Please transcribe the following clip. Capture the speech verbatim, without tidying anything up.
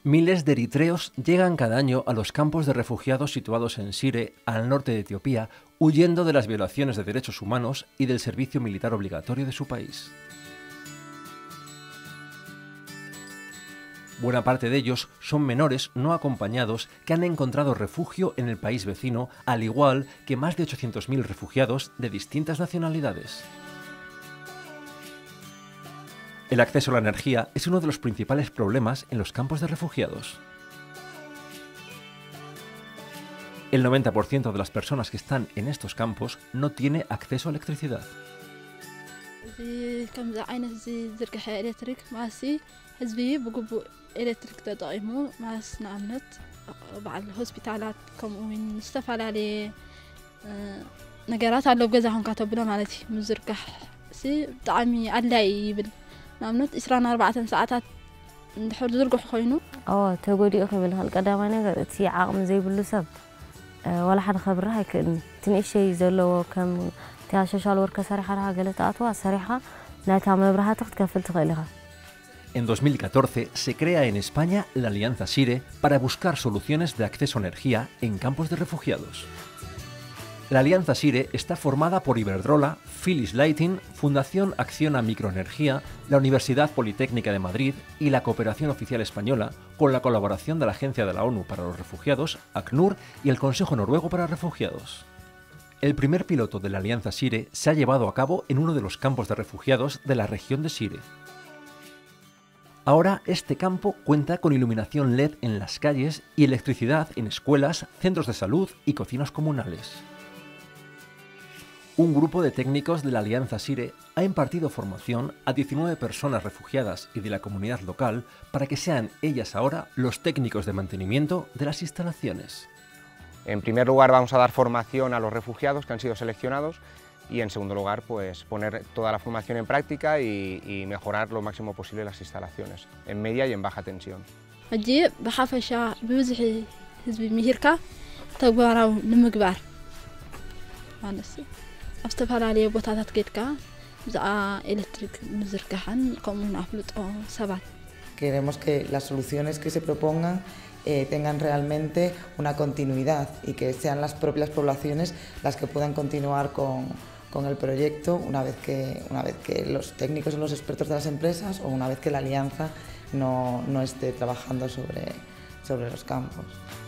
Miles de eritreos llegan cada año a los campos de refugiados situados en Shire, al norte de Etiopía, huyendo de las violaciones de derechos humanos y del servicio militar obligatorio de su país. Buena parte de ellos son menores no acompañados que han encontrado refugio en el país vecino, al igual que más de ochocientos mil refugiados de distintas nacionalidades. El acceso a la energía es uno de los principales problemas en los campos de refugiados. El noventa por ciento de las personas que están en estos campos no tiene acceso a electricidad. نعمت إسران أربعة ساعات نحر زرقح خينو. أوه تقولي أخي بالهالقدام أنا قلت سي عاقم زي باللسب ولا حد خبرها كأن تنشي زلوا كم تاششال وركة صريحة لها قلت أطوى صريحة لا تعمل برها تخت كفل تغيلها. En dos mil catorce se crea en España la Alianza Shire para buscar soluciones de acceso a energía en campos de refugiados. La Alianza Shire está formada por Iberdrola, Philips Lighting, Fundación Acción a Microenergía, la Universidad Politécnica de Madrid y la Cooperación Oficial Española, con la colaboración de la Agencia de la ONU para los Refugiados, ACNUR, y el Consejo Noruego para Refugiados. El primer piloto de la Alianza Shire se ha llevado a cabo en uno de los campos de refugiados de la región de Shire. Ahora este campo cuenta con iluminación L E D en las calles y electricidad en escuelas, centros de salud y cocinas comunales. Un grupo de técnicos de la Alianza Shire ha impartido formación a diecinueve personas refugiadas y de la comunidad local para que sean ellas ahora los técnicos de mantenimiento de las instalaciones. En primer lugar vamos a dar formación a los refugiados que han sido seleccionados y en segundo lugar pues poner toda la formación en práctica y, y mejorar lo máximo posible las instalaciones en media y en baja tensión. Allí بحافشة بوزح حزب مهيركا تجبروا نمجبر. أفتفعل بوتات كيتكا زا إلكتريك مزركحن كمون أفلت أو سبات. Queremos que las soluciones que se propongan eh, tengan realmente una continuidad y que sean las propias poblaciones las que puedan continuar con, con el proyecto una vez, que, una vez que los técnicos o los expertos de las empresas o una vez que la alianza no, no esté trabajando sobre, sobre los campos.